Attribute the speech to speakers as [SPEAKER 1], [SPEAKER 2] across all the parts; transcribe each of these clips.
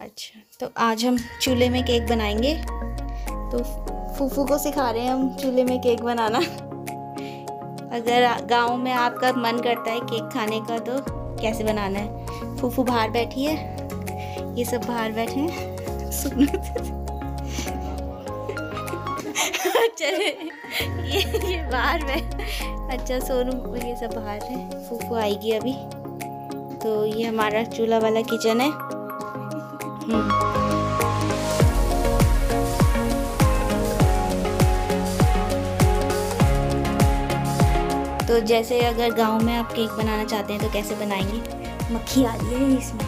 [SPEAKER 1] अच्छा, तो आज हम चूल्हे में केक बनाएंगे। तो फूफू को सिखा रहे हैं हम चूल्हे में केक बनाना। अगर गांव में आपका मन करता है केक खाने का तो कैसे बनाना है। फूफू बाहर बैठी है, ये सब बाहर बैठे हैं। अच्छा ये बाहर में, अच्छा सोनू ये सब बाहर है। फूफू आएगी अभी। तो ये हमारा चूल्हा वाला किचन है। तो जैसे अगर गांव में आप केक बनाना चाहते हैं तो कैसे बनाएंगे। मक्खी आ रही है इसमें,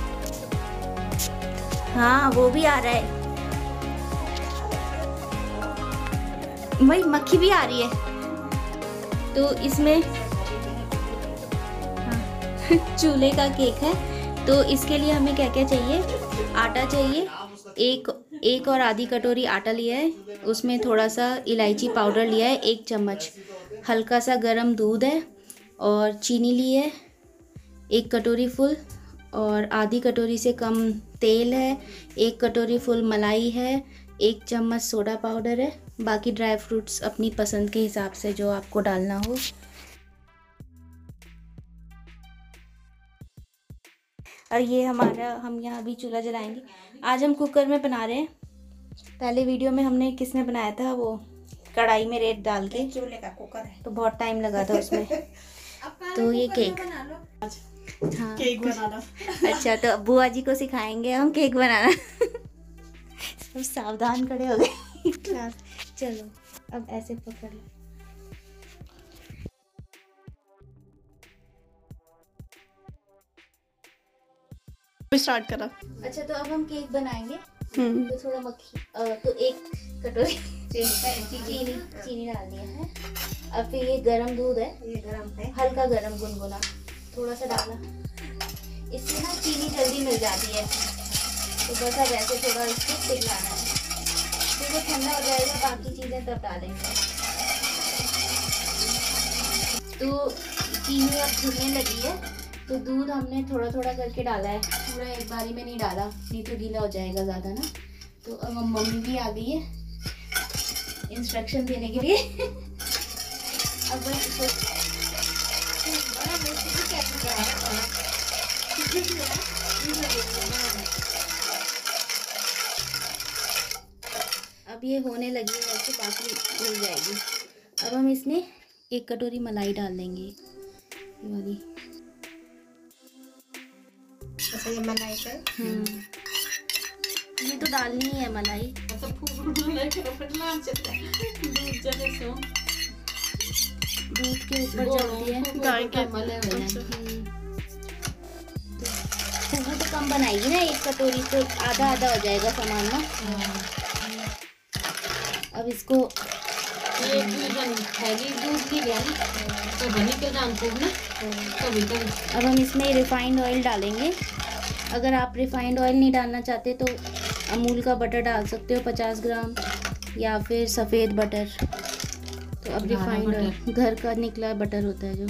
[SPEAKER 1] हाँ वो भी आ रहा है भाई, मक्खी भी आ रही है। तो इसमें चूल्हे का केक है, तो इसके लिए हमें क्या क्या चाहिए। आटा चाहिए, एक और आधी कटोरी आटा लिया है। उसमें थोड़ा सा इलायची पाउडर लिया है 1 चम्मच। हल्का सा गरम दूध है और चीनी ली है 1 कटोरी फुल, और आधी कटोरी से कम तेल है। 1 कटोरी फुल मलाई है। 1 चम्मच सोडा पाउडर है। बाकी ड्राई फ्रूट्स अपनी पसंद के हिसाब से जो आपको डालना हो। और ये हमारा, हम यहाँ अभी चूल्हा जलाएंगे। आज हम कुकर में बना रहे हैं। पहले वीडियो में हमने किसमें बनाया था, वो कढ़ाई में रेत डाल के,
[SPEAKER 2] चूल्हे का कुकर है
[SPEAKER 1] तो बहुत टाइम लगा था उसमें। तो ये केक, हाँ
[SPEAKER 2] केक बनाना।
[SPEAKER 1] अच्छा, तो बुआ जी को सिखाएंगे हम केक बनाना। सब सावधान खड़े हो गए। चलो अब ऐसे पकड़ लो।
[SPEAKER 2] स्टार्ट करा।
[SPEAKER 1] अच्छा, तो अब हम केक बनाएंगे। तो थोड़ा मक्खी, तो 1 कटोरी चीनी डाल दिया है। अब फिर ये गरम दूध है,
[SPEAKER 2] ये गरम है,
[SPEAKER 1] हल्का गरम गुनगुना थोड़ा सा डाला। इससे ना चीनी जल्दी मिल जाती है। तो बस अब ऐसे थोड़ा इसको पिघलाना है। फिर वो ठंडा हो जाएगा, बाकी चीज़ें तब डालेंगे। तो चीनी अब घुलने लगी है, तो दूध हमने थोड़ा थोड़ा करके डाला है, पूरा एक बारी में नहीं डाला, नहीं तो गीला हो जाएगा ज़्यादा ना। तो अब हम, मम्मी भी आ गई है इंस्ट्रक्शन देने के लिए। अब बस अब ये होने लगी है वैसे, बाकी मिल जाएगी। अब हम इसमें 1 कटोरी मलाई डाल देंगे, ये वाली।
[SPEAKER 2] अच्छा ये मलाई है।
[SPEAKER 1] ये तो डालनी है मलाई। दूध के ऊपर चलती है
[SPEAKER 2] गाय के
[SPEAKER 1] वो तो कम बनाएगी ना, 1 कटोरी तो आधा आधा हो जाएगा सामान ना। अब इसको अब हम इसमें रिफाइंड ऑयल डालेंगे। अगर आप रिफाइंड ऑयल नहीं डालना चाहते तो अमूल का बटर डाल सकते हो 50 ग्राम, या फिर सफ़ेद बटर। तो अब रिफाइंड ऑयल घर का निकला बटर होता है जो,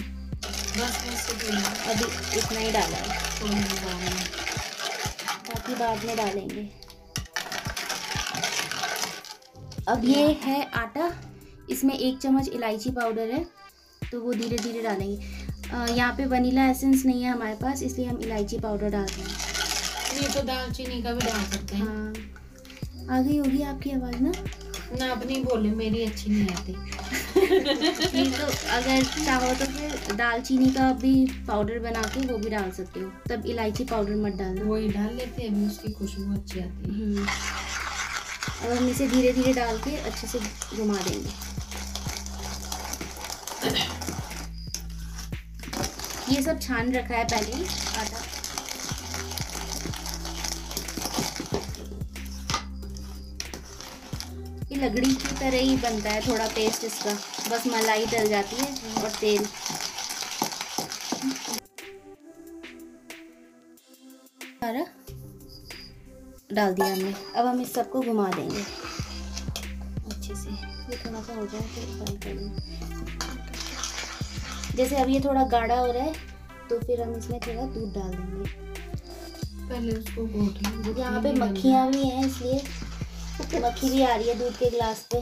[SPEAKER 1] अभी इतना ही डाला है, बाकी बाद में डालेंगे। अब ये है आटा, इसमें 1 चम्मच इलायची पाउडर है, तो वो धीरे धीरे डालेंगे। यहाँ पे वनीला एसेंस नहीं है हमारे पास, इसलिए हम इलायची पाउडर डाल रहे हैं।
[SPEAKER 2] नहीं तो दालचीनी का भी डाल सकते हैं।
[SPEAKER 1] हाँ, आ गई होगी आपकी आवाज़ ना।
[SPEAKER 2] अब नहीं बोले, मेरी अच्छी नहीं आती।
[SPEAKER 1] नहीं तो अगर चाहो तो फिर दालचीनी का भी पाउडर बना के वो भी डाल सकते हो, तब इलायची पाउडर मत डालना।
[SPEAKER 2] वही डाल लेते हैं, उसकी खुशबू अच्छी आती है।
[SPEAKER 1] अब हम इसे धीरे धीरे डाल के अच्छे से घुमा देंगे। ये सब छान रखा है पहले ही आटा। ये लगड़ी की तरह ही बनता है थोड़ा पेस्ट इसका, बस मलाई डल जाती है और तेल। सारा डाल दिया हमने। अब हम इस सबको घुमा देंगे अच्छे से। ये थोड़ा सा हो जाए फिर बंद कर देंगे। जैसे अब ये थोड़ा गाढ़ा हो रहा है तो फिर हम इसमें थोड़ा दूध डाल देंगे।
[SPEAKER 2] पहले उसको घोट लो।
[SPEAKER 1] यहाँ पे मक्खियाँ भी हैं इसलिए मक्खी भी आ रही है दूध के गिलास पे।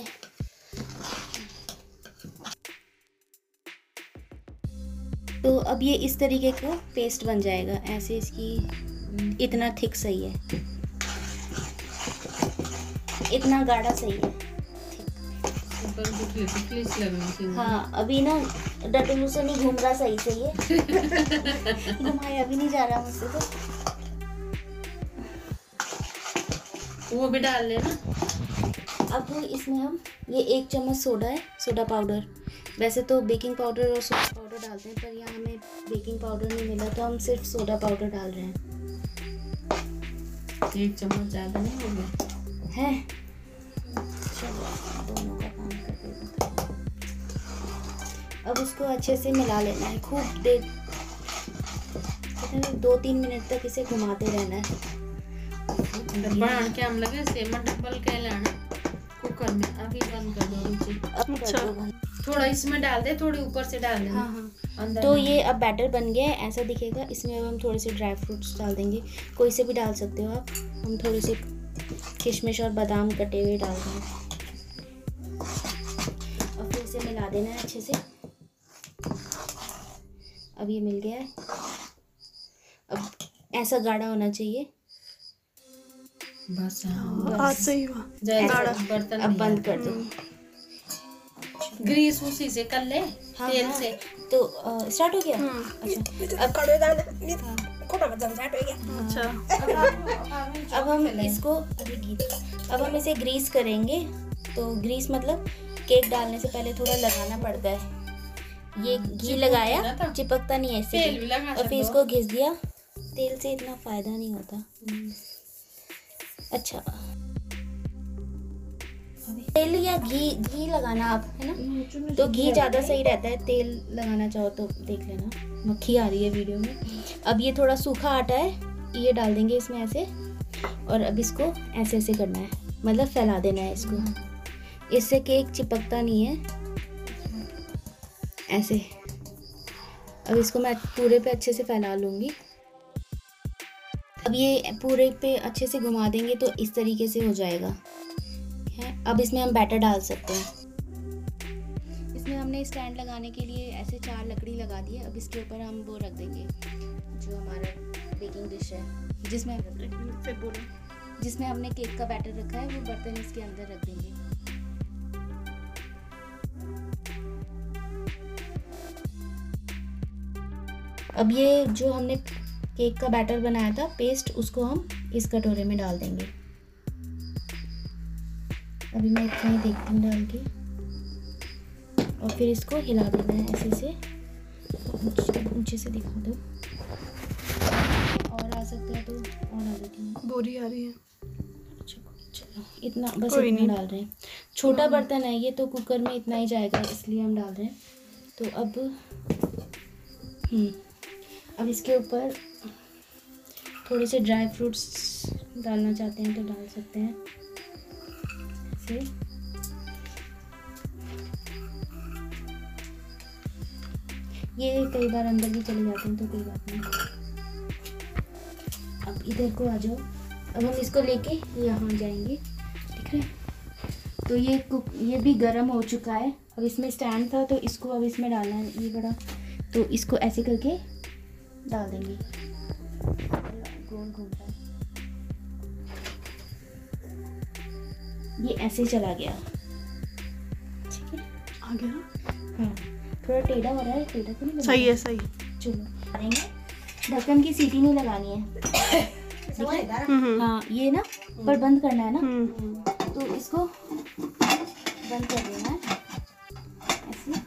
[SPEAKER 1] तो अब ये इस तरीके का पेस्ट बन जाएगा, ऐसे इसकी इतना थिक सही है, इतना गाढ़ा सही है। हाँ अभी ना डटलू से नहीं घूम रहा सही से, ये घुमाया भी नहीं जा रहा मुझसे। तो
[SPEAKER 2] वो भी डाल लेना।
[SPEAKER 1] अब इसमें हम ये 1 चम्मच सोडा है, सोडा पाउडर। वैसे तो बेकिंग पाउडर और सोडा पाउडर डालते हैं, पर यहाँ हमें बेकिंग पाउडर नहीं मिला तो हम सिर्फ सोडा पाउडर डाल रहे हैं।
[SPEAKER 2] 1 चम्मच ज़्यादा नहीं हो गया
[SPEAKER 1] है? चलो दोनों का काम कर देते। अब उसको अच्छे से मिला लेना है, खूब देर 2-3 मिनट तक इसे घुमाते रहना है।
[SPEAKER 2] बना के हम लगे सेमन डबल के लाना कुकर में। अभी बंद कर दो रुचि।
[SPEAKER 1] अब कर दो बंद।
[SPEAKER 2] थोड़ा इसमें डाल दे, थोड़ी ऊपर से डाल दे।
[SPEAKER 1] हाँ हाँ। तो ये अब बैटर बन गया है, ऐसा दिखेगा। इसमें अब हम थोड़े से ड्राई फ्रूट्स डाल देंगे, कोई से भी डाल सकते हो आप। हम थोड़े से किशमिश और बादाम कटे हुए डाल देंगे और फिर इसे मिला देना है अच्छे से। अब ये मिल गया है। अब ऐसा गाढ़ा होना चाहिए
[SPEAKER 2] बस।
[SPEAKER 3] आज सही हुआ।
[SPEAKER 2] बर्तन
[SPEAKER 1] अब बंद कर दो।
[SPEAKER 2] ग्रीस उसी से कर ले।
[SPEAKER 1] हाँ,
[SPEAKER 2] तेल
[SPEAKER 1] हाँ।
[SPEAKER 2] से।
[SPEAKER 1] तो स्टार्ट हो गया। अच्छा अब हम इसको अब हम इसे ग्रीस करेंगे। तो ग्रीस मतलब केक डालने से पहले थोड़ा लगाना पड़ता है। ये घी लगाया, चिपकता नहीं है इससे।
[SPEAKER 2] तेल भी लगा
[SPEAKER 1] और फिर इसको घिस दिया। तेल से इतना फायदा नहीं होता। अच्छा तेल या घी लगाना आप, है ना? तो घी ज़्यादा सही रहता है। तेल लगाना चाहो तो देख लेना। मक्खी आ रही है वीडियो में। अब ये थोड़ा सूखा आटा है, ये डाल देंगे इसमें ऐसे। और अब इसको ऐसे ऐसे करना है, मतलब फैला देना है इसको। इससे केक चिपकता नहीं है, ऐसे। अब इसको मैं पूरे पे अच्छे से फैला लूँगी। अब ये पूरे पे अच्छे से घुमा देंगे तो इस तरीके से हो जाएगा है। अब इसमें हम बैटर डाल सकते हैं। इसमें हमने स्टैंड लगाने के लिए ऐसे 4 लकड़ी लगा दी है। अब इसके ऊपर हम वो रख देंगे जो हमारा बेकिंग डिश है, जिसमें हमने केक का बैटर रखा है, वो बर्तन इसके अंदर रख देंगे। अब ये जो हमने केक का बैटर बनाया था पेस्ट, उसको हम इस कटोरे में डाल देंगे। अभी मैं इतना ही देखती हूँ डाल के। और फिर इसको हिला देना है ऐसे से। ऊंचे से दिखा दो। और आ सकता है तो और आ देती हूँ।
[SPEAKER 3] बोरी आ रही है।
[SPEAKER 1] चलो इतना बस, इतना डाल रहे हैं। छोटा बर्तन है ये, तो कुकर में इतना ही जाएगा, इसलिए हम डाल रहे हैं। तो अब इसके ऊपर थोड़े से ड्राई फ्रूट्स डालना चाहते हैं तो डाल सकते हैं ऐसे। ये कई बार अंदर भी चले जाते हैं तो कोई बात नहीं। अब इधर को आ जाओ। अब हम इसको लेके यहाँ जाएंगे, ठीक है? तो ये भी गर्म हो चुका है। अब इसमें स्टैंड था तो इसको अब इसमें डालना है, ये बड़ा। तो इसको ऐसे करके डाल देंगे। गोल घूमता है, ये ऐसे चला गया, ठीक है?
[SPEAKER 3] आ गया।
[SPEAKER 1] हाँ थोड़ा टेढ़ा हो रहा है, टेढ़ा तो नहीं?
[SPEAKER 3] सही है, सही।
[SPEAKER 1] चलो डालेंगे। ढक्कन की सीटी नहीं लगानी है। हाँ ये ना पर बंद करना है ना, तो इसको बंद कर देना है ऐसे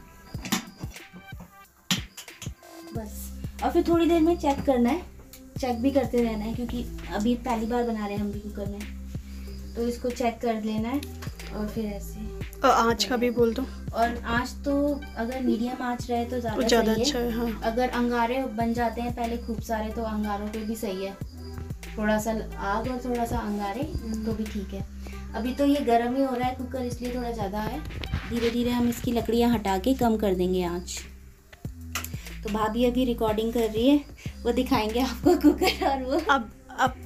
[SPEAKER 1] बस। और फिर थोड़ी देर में चेक करना है, चेक भी करते रहना है, क्योंकि अभी पहली बार बना रहे हैं हम भी कुकर में, तो इसको चेक कर लेना है। और फिर ऐसे
[SPEAKER 3] आँच का भी बोल दो।
[SPEAKER 1] और आँच तो अगर मीडियम आँच रहे तो ज़्यादा
[SPEAKER 3] अच्छा है। हाँ।
[SPEAKER 1] अगर अंगारे बन जाते हैं पहले खूब सारे, तो अंगारों पे भी सही है। थोड़ा सा आग और थोड़ा सा अंगारे तो भी ठीक है। अभी तो ये गर्म ही हो रहा है कुकर, इसलिए थोड़ा ज़्यादा है। धीरे धीरे हम इसकी लकड़ियाँ हटा के कम कर देंगे आँच। तो भाभी अभी रिकॉर्डिंग कर रही है, वो दिखाएंगे आपको कुकर। और वो
[SPEAKER 3] अब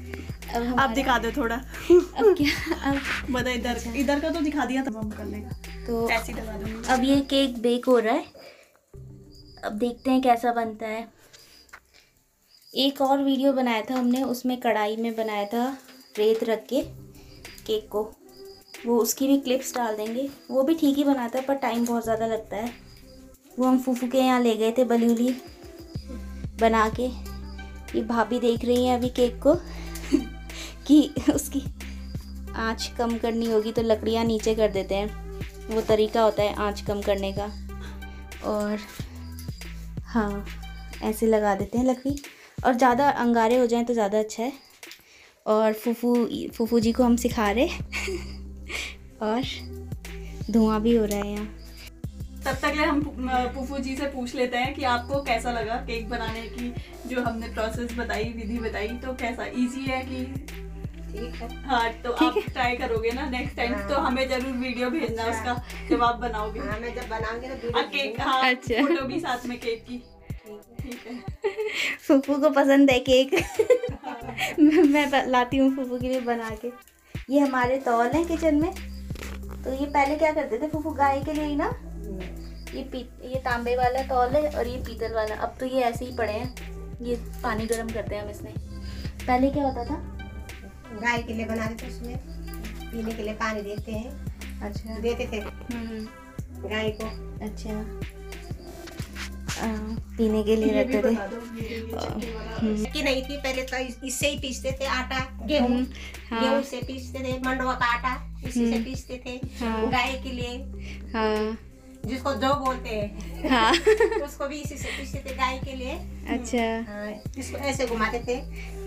[SPEAKER 1] अब
[SPEAKER 3] आप
[SPEAKER 1] हमारा
[SPEAKER 3] दिखा दो थोड़ा।
[SPEAKER 1] अब क्या अब
[SPEAKER 3] बता इधर का तो दिखा दिया था हम करने का।
[SPEAKER 1] तो
[SPEAKER 3] ऐसे ही लगा दूंगी।
[SPEAKER 1] अब ये केक बेक हो रहा है, अब देखते हैं कैसा बनता है। एक और वीडियो बनाया था हमने, उसमें कढ़ाई में बनाया था रेत रख के केक को, वो उसकी भी क्लिप्स डाल देंगे। वो भी ठीक ही बनाता है पर टाइम बहुत ज़्यादा लगता है। वो हम फूफू के यहाँ ले गए थे बलूली बना के। ये भाभी देख रही हैं अभी केक को कि उसकी आँच कम करनी होगी तो लकड़ियाँ नीचे कर देते हैं, वो तरीका होता है आँच कम करने का। और हाँ ऐसे लगा देते हैं लकड़ी, और ज़्यादा अंगारे हो जाएं तो ज़्यादा अच्छा है। और फूफू जी को हम सिखा रहे और धुआं भी हो रहा है यहाँ।
[SPEAKER 3] तब तक ले हम फूफू जी से पूछ लेते हैं कि आपको कैसा लगा केक बनाने की, जो हमने प्रोसेस बताई, विधि बताई, तो कैसा इजी है कि
[SPEAKER 4] ठीक है।
[SPEAKER 3] हाँ तो आप ट्राई करोगे ना नेक्स्ट टाइम? तो हमें जरूर वीडियो भेजना उसका जब आप बनाओगे।
[SPEAKER 4] हाँ मैं जब बनाऊंगी ना
[SPEAKER 3] और केक, हाँ
[SPEAKER 1] अच्छा।
[SPEAKER 3] फोटो भी साथ में केक की। ठीक है।
[SPEAKER 1] फूफू को पसंद है केक मैं लाती हूँ फूफू के लिए बना के। ये हमारे तौल हैं किचन में। तो ये पहले क्या करते थे फूफू, गाय के लिए ही ना, ये तांबे वाला तौल है और ये पीतल वाला। अब तो ये ऐसे ही पड़े हैं, ये पानी गर्म करते हैं हम इसमें। पहले क्या होता था,
[SPEAKER 4] गाय के लिए बना देते, उसमें पीने के लिए पानी देते हैं।
[SPEAKER 1] अच्छा
[SPEAKER 4] देते थे गाय को।
[SPEAKER 1] अच्छा पीने के लिए रखते थे।
[SPEAKER 4] कि नहीं थी पहले तो इससे ही पीसते थे आटा, गेहूँ गेहूँ से पीसते थे, मंडवा का आटा इसी से पीसते थे गाय के लिए।
[SPEAKER 1] हाँ
[SPEAKER 4] जिसको जो बोलते हैं
[SPEAKER 1] हाँ
[SPEAKER 4] उसको भी इसी से पीसते थे गाय के लिए।
[SPEAKER 1] अच्छा
[SPEAKER 4] इसको ऐसे घुमाते थे।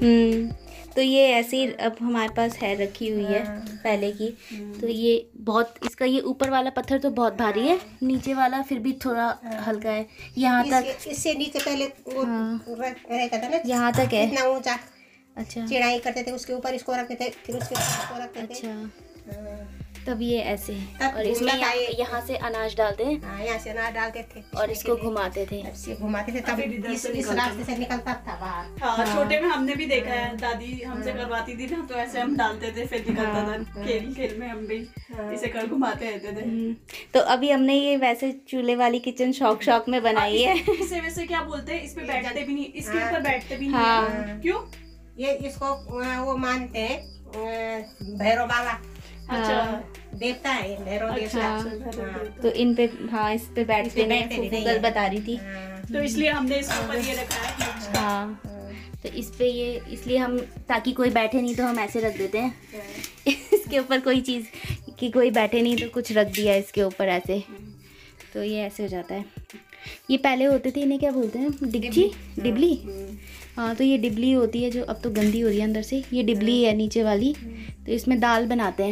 [SPEAKER 1] तो ये ऐसे ही अब हमारे पास है, रखी हुई है पहले की। तो ये बहुत, इसका ये ऊपर वाला पत्थर तो बहुत भारी है, नीचे वाला फिर भी थोड़ा हल्का है। यहाँ तक
[SPEAKER 4] इससे नीचे पहले वो रहता था ना,
[SPEAKER 1] यहाँ तक है।
[SPEAKER 4] इतना ऊंचा।
[SPEAKER 1] अच्छा
[SPEAKER 4] चिड़ाई करते थे, उसके ऊपर इसको रखते थे, फिर उसके ऊपर इसको रखते थे।
[SPEAKER 1] अच्छा तब ये ऐसे
[SPEAKER 4] तब
[SPEAKER 1] और इसमें
[SPEAKER 4] घूमता था ये।
[SPEAKER 1] यहाँ से अनाज डालते हैं
[SPEAKER 4] हाँ यहाँ से अनाज डालते थे
[SPEAKER 1] और इसको घुमाते थे।
[SPEAKER 4] ऐसे घुमाते थे, तब इस रास्ते से निकलता था बाहर।
[SPEAKER 3] हाँ छोटे में हमने भी देखा है, दादी हमसे करवाती थी ना, तो ऐसे हम डालते थे, फिर निकलता था। खेल खेल में हम भी इसे कर घुमाते रहते थे।
[SPEAKER 1] तो अभी हमने ये वैसे चूल्हे वाली किचन शौक में बनाई है।
[SPEAKER 3] इसे वैसे क्या बोलते हैं, इस पे बैठते भी नहीं, इसके ऊपर बैठते भी
[SPEAKER 1] हाँ।
[SPEAKER 3] नहीं है। क्यों?
[SPEAKER 4] ये इसको वो मानते हैं भैरव बाबा।
[SPEAKER 3] अच्छा
[SPEAKER 4] देवता है ये, भैरव देवता। हाँ।
[SPEAKER 1] तो इन पे, हाँ इस पे बैठते नहीं,
[SPEAKER 4] बैठते भी
[SPEAKER 1] फूफू
[SPEAKER 4] नहीं
[SPEAKER 1] कल
[SPEAKER 4] है।
[SPEAKER 1] बता रही थी।
[SPEAKER 3] तो इसलिए हमने इसके ऊपर ये रखा है।
[SPEAKER 1] हाँ तो इस पे ये इसलिए हम, ताकि कोई बैठे नहीं तो हम ऐसे रख देते हैं इसके ऊपर कोई चीज़ कि कोई बैठे नहीं तो कुछ रख दिया इसके ऊपर ऐसे, तो ये ऐसे हो जाता है। ये पहले होते थे, इन्हें क्या बोलते हैं, डिग्ची, डिबली। हाँ तो ये डिबली होती है जो अब तो गंदी हो रही है अंदर से, ये डिबली है नीचे वाली। तो इसमें दाल बनाते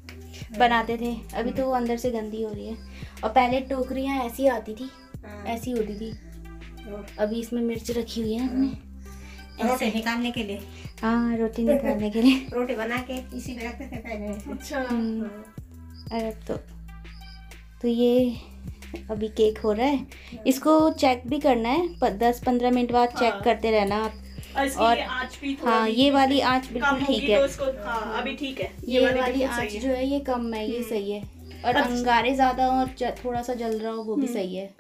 [SPEAKER 1] थे, अभी तो वो अंदर से गंदी हो रही है। और पहले टोकरियाँ ऐसी आती थी, ऐसी होती थी। अभी इसमें मिर्च रखी हुई है हमने
[SPEAKER 4] रोटी निकालने के लिए।
[SPEAKER 1] हाँ रोटी निकालने के लिए।
[SPEAKER 4] रोटी बना के इसी में रखते थे पहले।
[SPEAKER 3] अच्छा
[SPEAKER 1] अरे तो ये अभी केक हो रहा है, इसको चेक भी करना है, 10-15 मिनट बाद चेक करते रहना आप।
[SPEAKER 3] और आँच भी
[SPEAKER 1] हाँ ये वाली आँच
[SPEAKER 3] कम
[SPEAKER 1] बिल्कुल
[SPEAKER 3] होगी
[SPEAKER 1] ठीक है।
[SPEAKER 3] तो इसको, हाँ अभी ठीक है।
[SPEAKER 1] ये वाली
[SPEAKER 3] बिल्कुल
[SPEAKER 1] आँच
[SPEAKER 3] सही है।
[SPEAKER 1] जो है ये कम है, ये सही है। और अंगारे ज़्यादा और थोड़ा सा जल रहा हो वो भी सही है।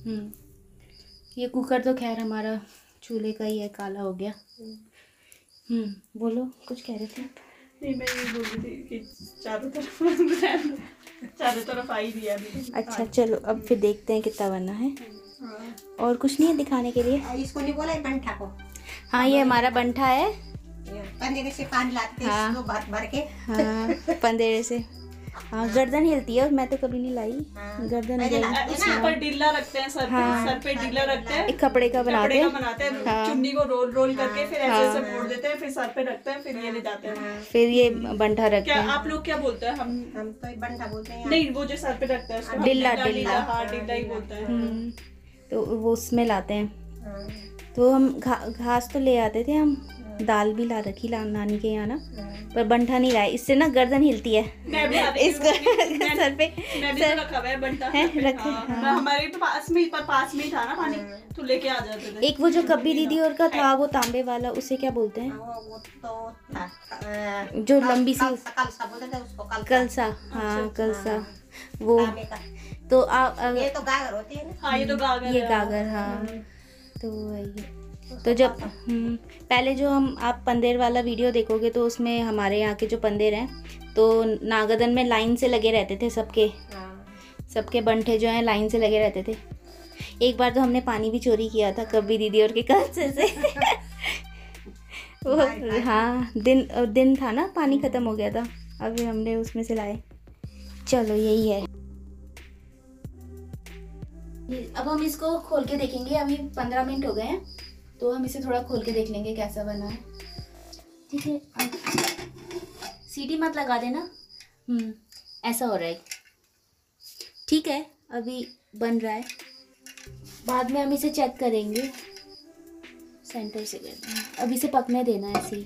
[SPEAKER 1] ये कुकर तो खैर हमारा चूल्हे का ही है, काला हो गया। बोलो कुछ कह रहे थे आप?
[SPEAKER 3] नहीं मैं ये बोल रही थी कि चारों तरफ आई दिया अभी।
[SPEAKER 1] अच्छा चलो अब फिर देखते हैं कितना बना है।
[SPEAKER 3] हाँ।
[SPEAKER 1] और कुछ नहीं है दिखाने के लिए।
[SPEAKER 4] इसको नहीं बोला बंठा को।
[SPEAKER 1] हाँ ये हमारा बंठा है।
[SPEAKER 4] पंदेरे से पानी लाते हैं
[SPEAKER 1] हाँ।
[SPEAKER 4] इसको भर भर के।
[SPEAKER 1] हाँ पंदेरे से। हाँ गर्दन हिलती है, मैं तो कभी नहीं लाई।
[SPEAKER 4] हाँ।
[SPEAKER 1] गर्दन
[SPEAKER 4] पहले
[SPEAKER 1] हिलेगी।
[SPEAKER 4] लाते
[SPEAKER 3] उसके ऊपर डिल्ला रखते हैं, सर पे डिल्ला रखते हैं,
[SPEAKER 1] एक कपड़े का बनाते
[SPEAKER 3] कपड़े का
[SPEAKER 1] हैं,
[SPEAKER 3] बनाते हैं,
[SPEAKER 1] हाँ।
[SPEAKER 3] चुन्नी को रोल करके फिर ऐसे मोड़ देते हैं, फिर सर पे रखते हैं, फिर ये ले जाते हैं।
[SPEAKER 1] फिर ये बंठा रखते
[SPEAKER 3] क्या
[SPEAKER 1] हैं।
[SPEAKER 3] आप लोग क्या बोलते हैं?
[SPEAKER 4] हम तो बंठा बोलते हैं।
[SPEAKER 3] नहीं, वो जो सर पे रखता है उसको हम
[SPEAKER 1] डिल्ला।
[SPEAKER 3] हाँ डिल्ला ही बोलते हैं।
[SPEAKER 1] तो वो उसमें लाते हैं।
[SPEAKER 4] हाँ।
[SPEAKER 1] तो हम घास तो ले आते थे हम, दाल भी ला रखी नानी के यहाँ ना, पर बंठा नहीं लाए, इससे ना गर्दन हिलती है। इसको सर पे
[SPEAKER 3] मैंने तो रखा हुआ है बंटा रखे। हाँ। हमारे तो पास में ही था ना पानी, तो लेके आ जाते थे।
[SPEAKER 1] एक वो जो कब्बी दीदी और का था वो तांबे वाला, उसे क्या बोलते हैं?
[SPEAKER 4] वो तो था
[SPEAKER 1] जो लंबी सी
[SPEAKER 4] कलसा बोलते थे उसको,
[SPEAKER 1] कलसा। हाँ कलसा वो। तो
[SPEAKER 4] ये तो गागर होती है ना।
[SPEAKER 3] हाँ ये तो गागर,
[SPEAKER 1] ये गागर। हाँ तो वही। तो जब पहले जो आप पंदेर वाला वीडियो देखोगे तो उसमें हमारे यहाँ के जो पंदेर हैं तो नागदन में लाइन से लगे रहते थे, सबके बंठे जो हैं लाइन से लगे रहते थे। एक बार तो हमने पानी भी चोरी किया था कब्बी दीदी और के कलसे से। वो हाँ दिन था ना, पानी ख़त्म हो गया था, अभी हमने उसमें से लाए। चलो यही है। अब हम इसको खोल के देखेंगे। अभी 15 मिनट हो गए हैं तो हम इसे थोड़ा खोल के देख लेंगे कैसा बना है। ठीक है, सीटी मत लगा देना। ऐसा हो रहा है। ठीक है, अभी बन रहा है, बाद में हम इसे चेक करेंगे। सेंटर से करना है, अब इसे पकने देना है ऐसे ही।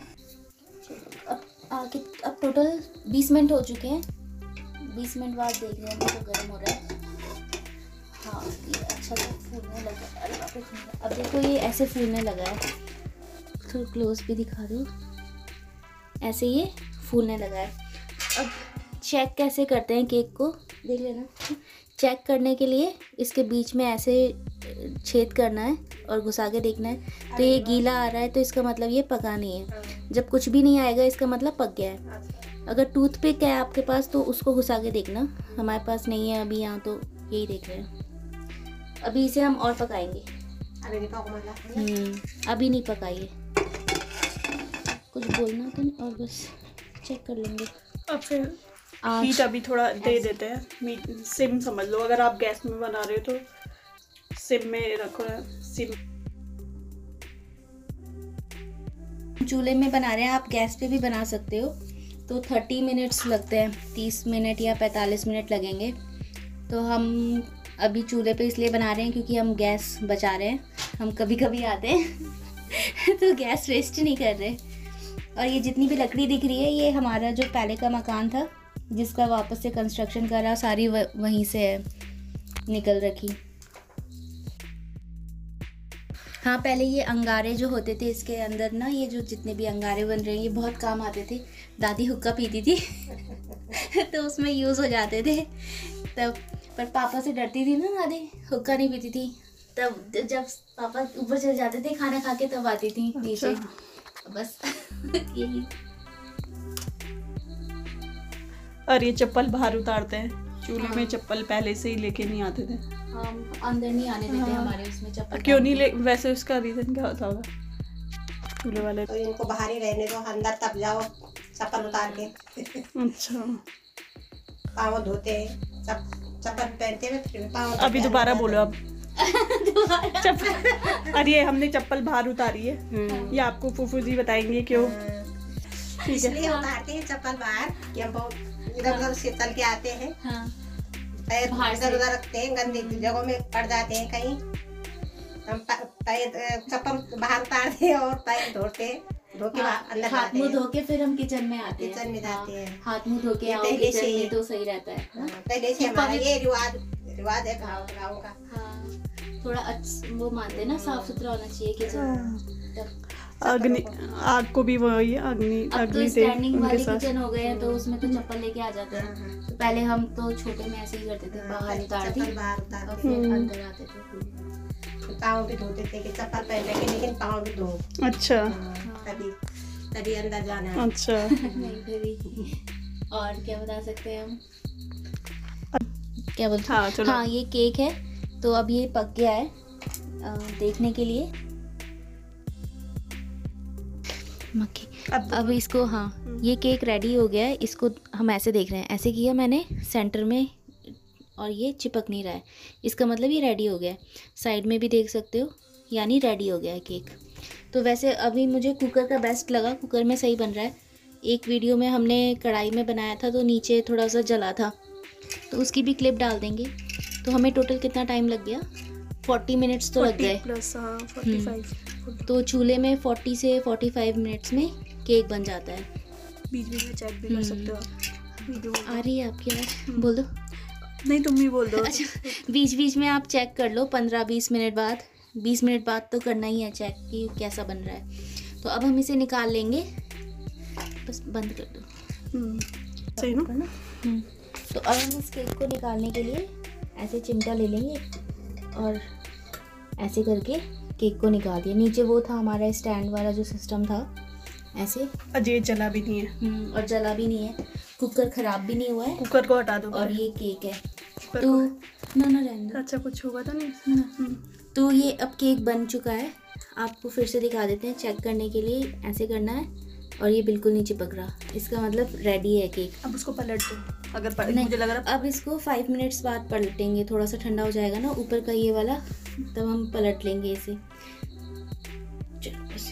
[SPEAKER 1] अब टोटल 20 मिनट हो चुके हैं। 20 मिनट बाद देख रहे हैं तो गर्म हो रहा है। हाँ ये अच्छा सा फूलने लगा। अरे बाप रे, अब देखो ये ऐसे फूलने लगा है। थोड़ा क्लोज भी दिखा दो, ऐसे ये फूलने लगा है। अब चेक कैसे करते हैं केक को, देख लेना। चेक करने के लिए इसके बीच में ऐसे छेद करना है और घुसा के देखना है। तो ये गीला आ रहा है तो इसका मतलब ये पका नहीं है। जब कुछ भी नहीं आएगा इसका मतलब पक गया है। अगर टूथपिक है आपके पास तो उसको घुसा के देखना। हमारे पास नहीं है अभी यहाँ, तो यही देख रहे हैं। अभी इसे हम और पकाएंगे। अभी नहीं पकाइए, कुछ बोलना तो नहीं, और बस चेक कर लेंगे।
[SPEAKER 3] अब फिर हीट अभी थोड़ा दे देते हैं। सिम समझ लो, अगर आप गैस में बना रहे हो तो सिम में रखो। सिम
[SPEAKER 1] चूल्हे में बना रहे हैं, आप गैस पे भी बना सकते हो। तो 30 मिनट्स लगते हैं, 30 मिनट या 45 मिनट लगेंगे। तो हम अभी चूल्हे पे इसलिए बना रहे हैं क्योंकि हम गैस बचा रहे हैं। हम कभी कभी आते हैं तो गैस वेस्ट नहीं कर रहे। और ये जितनी भी लकड़ी दिख रही है ये हमारा जो पहले का मकान था जिसका वापस से कंस्ट्रक्शन करा, सारी वहीं से है निकल रखी। हाँ पहले ये अंगारे जो होते थे इसके अंदर ना, ये जो जितने भी अंगारे बन रहे हैं ये बहुत काम आते थे। दादी हुक्का पीती थी तो उसमें यूज़ हो जाते थे तब। पर पापा से डरती थी ना दादी, हुक्का नहीं पीती थी। तब जब पापा ऊपर चले जाते थे खाना खा के तब आती थी नीचे। बस यही।
[SPEAKER 3] और ये चप्पल बाहर उतारते हैं चूल्हे में। चप्पल पहले से ही लेके नहीं आते थे
[SPEAKER 1] हम, अंदर नहीं आने देते हमारे उसमें चप्पल।
[SPEAKER 3] क्यों नहीं वैसे उसका रीजन क्या होता होगा चूल्हे वाले?
[SPEAKER 4] तो इनको बाहर ही रहने दो, अंदर तब जाओ चप्पल उतार के।
[SPEAKER 3] अच्छा,
[SPEAKER 4] पाँव धोते हैं, चप्पल पहनते हैं फिर पाँव।
[SPEAKER 3] अभी दोबारा बोलो अब। चप्पल, अरे हमने चप्पल बाहर उतारी है, ये आपको फूफू जी बताएंगे क्यों।
[SPEAKER 4] इसलिए उतारते हैं चप्पल बाहर कि हम बहुत इधर उधर से चल के आते हैं। पैर इधर उधर रखते हैं, गंदी जगहों में पड़ जाते हैं कहीं। हम पैर चप्पल बाहर उतारते हैं और पैर धोते हैं, धो के अंदर
[SPEAKER 1] हाथ मुंह धो के फिर हम किचन में आते हैं।
[SPEAKER 4] किचन में जाते हैं,
[SPEAKER 1] हाथ मुंह धो के आओ किचन में तो सही रहता है।
[SPEAKER 4] पहले से हमारा ये रिवाज है गाँव का।
[SPEAKER 1] हाँ थोड़ा वो मानते हैं ना, साफ सुथरा होना चाहिए किचन।
[SPEAKER 3] अग्नि, आग को भी वही अग्नि
[SPEAKER 1] तो स्टैंडिंग वाले किचन हो गए हैं तो उसमें तो चप्पल लेके आ जाते हैं। तो पहले हम तो छोटे में ऐसे ही करते थे, बाहर उतार दी और फिर अंदर आते थे।
[SPEAKER 4] पाँव भी धोते थे कि चप्पल पहन के, लेकिन पाँव भी धो।
[SPEAKER 3] अच्छा,
[SPEAKER 4] तभी अंदर जाना है।
[SPEAKER 3] अच्छा
[SPEAKER 1] नहीं फिर और क्या बता सकते हैं हम, क्या बोलते हैं? हाँ ये केक है तो अब ये पक गया है देखने के लिए। मक्खी अब इसको, हाँ ये केक रेडी हो गया है। इसको हम ऐसे देख रहे हैं, ऐसे किया मैंने सेंटर में और ये चिपक नहीं रहा है, इसका मतलब ये रेडी हो गया है। साइड में भी देख सकते हो, यानी रेडी हो गया है केक। तो वैसे अभी मुझे कुकर का बेस्ट लगा, कुकर में सही बन रहा है। एक वीडियो में हमने कढ़ाई में बनाया था तो नीचे थोड़ा सा जला था, तो उसकी भी क्लिप डाल देंगे। तो हमें टोटल कितना टाइम लग गया? 40 मिनट्स तो लग गए।
[SPEAKER 3] प्लस 45।
[SPEAKER 1] तो चूल्हे में 40 से 45 मिनट्स में केक बन जाता है।
[SPEAKER 3] बीच बीच में चेक भी कर सकते हो आप। वीडियो
[SPEAKER 1] आ रही है आपकी आवाज़? बोल दो।
[SPEAKER 3] नहीं, तुम भी बोल दो।
[SPEAKER 1] अच्छा, बीच बीच में आप चेक कर लो 15-20 मिनट बाद। 20 मिनट बाद तो करना ही है चेक कि कैसा बन रहा है। तो अब हम इसे निकाल लेंगे। बस बंद कर दो।
[SPEAKER 3] सही ना?
[SPEAKER 1] तो अब हम इस केक को निकालने के लिए ऐसे चिमटा ले लेंगे और ऐसे करके केक को निकाल दिया। नीचे वो था हमारा स्टैंड वाला जो सिस्टम था, ऐसे।
[SPEAKER 3] अजय जला भी नहीं है।
[SPEAKER 1] और जला भी नहीं है। कुकर ख़राब भी नहीं हुआ है।
[SPEAKER 3] कुकर को हटा दो।
[SPEAKER 1] और ये केक है
[SPEAKER 3] कुकर
[SPEAKER 1] तो
[SPEAKER 3] को।
[SPEAKER 1] ना रहने दो।
[SPEAKER 3] अच्छा, कुछ होगा तो नहीं?
[SPEAKER 1] तो ये अब केक बन चुका है। आपको फिर से दिखा देते हैं। चेक करने के लिए ऐसे करना है और ये बिल्कुल नहीं चिपक रहा, इसका मतलब रेडी है केक।
[SPEAKER 3] अब उसको पलट दो। अगर
[SPEAKER 1] नहीं,
[SPEAKER 3] मुझे लग रहा
[SPEAKER 1] अब इसको 5 मिनट्स बाद पलटेंगे। थोड़ा सा ठंडा हो जाएगा ना ऊपर का ये वाला, तब हम पलट लेंगे इसे। चलो बस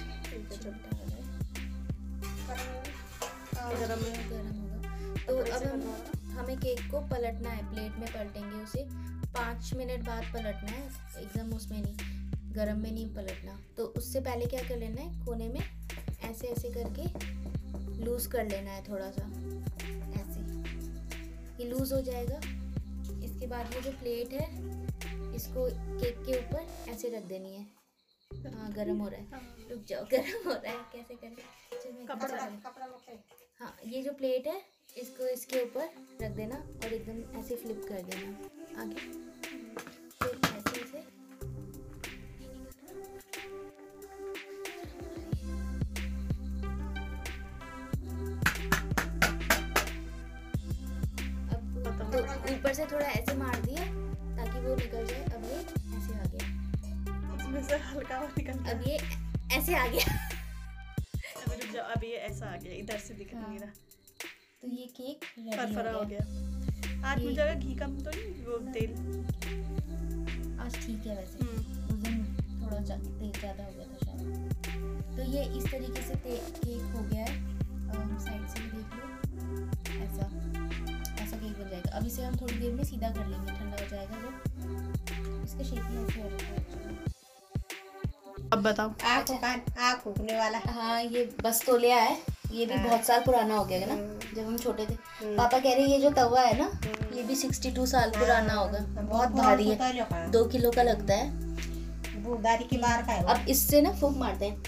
[SPEAKER 3] गरम
[SPEAKER 1] होगा। तो अब हमें केक को पलटना है। प्लेट में पलटेंगे उसे। 5 मिनट बाद पलटना है, एकदम उसमें नहीं, गरम में नहीं पलटना। तो उससे पहले क्या कर लेना है, कोने में ऐसे ऐसे करके लूज कर लेना है थोड़ा सा, ऐसे। ये लूज हो जाएगा। इसके बाद ये जो प्लेट है इसको केक के ऊपर ऐसे रख देनी है। हाँ, गरम हो रहा है, रुक जाओ, गरम हो रहा है। कैसे करें?
[SPEAKER 4] कपड़ा
[SPEAKER 1] हाँ, ये जो प्लेट है इसको इसके ऊपर रख देना और एकदम ऐसे फ्लिप कर देना आगे। फिर ऐसे ऐसे अब तो ऊपर से थोड़ा ऐसे मार दिया ताकि वो निकल जाए। अब ये ऐसे आ गया,
[SPEAKER 3] उसमें से हल्का निकल।
[SPEAKER 1] अब ये ऐसे आ गया।
[SPEAKER 3] अब ये ऐसा आ गया, इधर से दिख नहीं रहा।
[SPEAKER 1] तो ये केक
[SPEAKER 3] फरफरा हो गया। आज मुझे लगा घी कम तो नहीं, वो तेल
[SPEAKER 1] आज ठीक है वैसे। उस दिन थोड़ा तेल ज़्यादा हो गया था शायद। तो ये इस तरीके से केक हो गया है। साइड से भी देख लो, ऐसा केक बन जाएगा। अब इसे हम थोड़ी देर में सीधा कर लेंगे, ठंडा हो जाएगा जब। इसके शेप में ऐसे हो जाएगा।
[SPEAKER 3] अब बताओ।
[SPEAKER 4] आँख फूकने वाला।
[SPEAKER 1] हाँ, ये बस तोलिया है। ये भी बहुत साल पुराना हो गया ना, जब हम छोटे थे। पापा कह रहे हैं ये जो तवा है ना, ये भी 62 साल पुराना होगा। बहुत भारी है, 2 किलो का लगता है।
[SPEAKER 4] बूढ़ारी की बार का है।
[SPEAKER 1] अब इससे ना फूंक मारते हैं।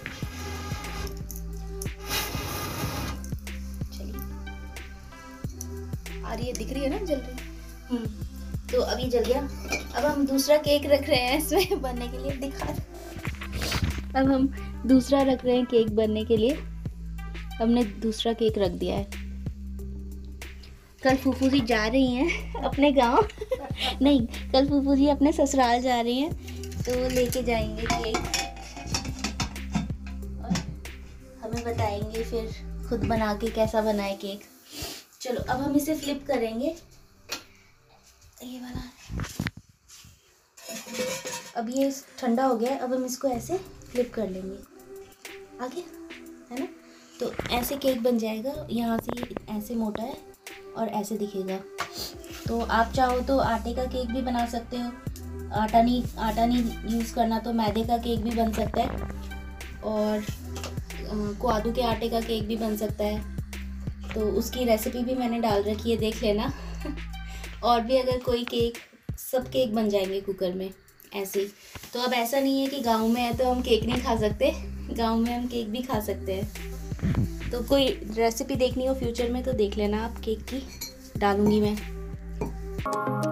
[SPEAKER 1] चलिए, आ रही है, दिख रही है ना, जल रही है। तो अब ये जल गया। अब हम दूसरा केक रख रहे हैं इसमें बनने के लिए। दिखा, अब हम दूसरा रख रहे हैं केक बनने के लिए। हमने दूसरा केक रख दिया है। कल फूफू जी जा रही हैं अपने गांव। नहीं, कल फूफू जी अपने ससुराल जा रही हैं, तो लेके जाएंगे केक और हमें बताएंगे फिर खुद बना के कैसा बनाए केक। चलो, अब हम इसे फ्लिप करेंगे। ये वाला अब ये ठंडा हो गया। अब हम इसको ऐसे फ्लिप कर लेंगे आगे, है ना। तो ऐसे केक बन जाएगा। यहाँ से ऐसे मोटा है और ऐसे दिखेगा। तो आप चाहो तो आटे का केक भी बना सकते हो। आटा नहीं यूज़ करना तो मैदे का केक भी बन सकता है, और कोआदू के आटे का केक भी बन सकता है। तो उसकी रेसिपी भी मैंने डाल रखी है, देख लेना। और भी अगर कोई केक, सब केक बन जाएंगे कुकर में ऐसे। तो अब ऐसा नहीं है कि गांव में है तो हम केक नहीं खा सकते, गांव में हम केक भी खा सकते हैं। तो कोई रेसिपी देखनी हो फ्यूचर में तो देख लेना आप, केक की डालूंगी मैं।